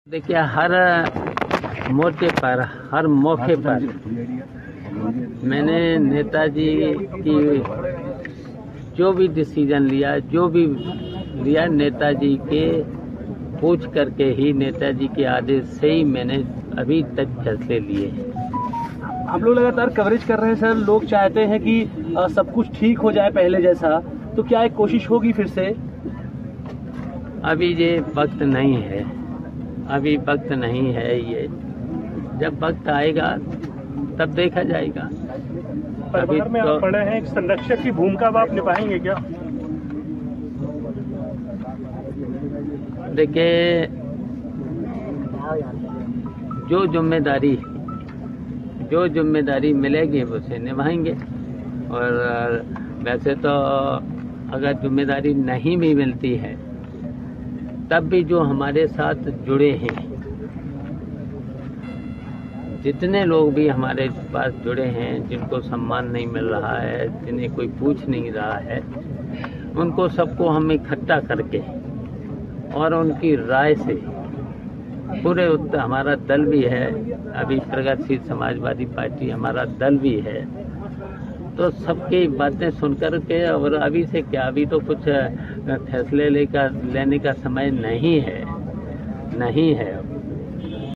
देखिए, हर मोर्चे पर, हर मौके पर मैंने नेताजी की जो भी डिसीजन लिया, जो भी लिया, नेताजी के पूछ करके ही, नेताजी के आदेश से ही मैंने अभी तक फैसले लिए हैं। हम लोग लगातार कवरेज कर रहे हैं सर। लोग चाहते हैं कि सब कुछ ठीक हो जाए पहले जैसा, तो क्या एक कोशिश होगी फिर से? अभी ये वक्त नहीं है, अभी वक्त नहीं है। ये जब वक्त आएगा तब देखा जाएगा। अभी में आप पढ़े हैं, एक संरक्षक की भूमिका आप निभाएंगे क्या? देखिए, जो जिम्मेदारी मिलेगी उसे निभाएंगे। और वैसे तो अगर जिम्मेदारी नहीं भी मिलती है तब भी जो हमारे साथ जुड़े हैं, जितने लोग भी हमारे पास जुड़े हैं, जिनको सम्मान नहीं मिल रहा है, जिन्हें कोई पूछ नहीं रहा है, उनको सबको हम इकट्ठा करके और उनकी राय से पूरे हमारा दल भी है, अभी प्रगतिशील समाजवादी पार्टी हमारा दल भी है, तो सबकी बातें सुनकर के, और अभी से क्या, अभी तो कुछ फैसले लेने का समय नहीं है।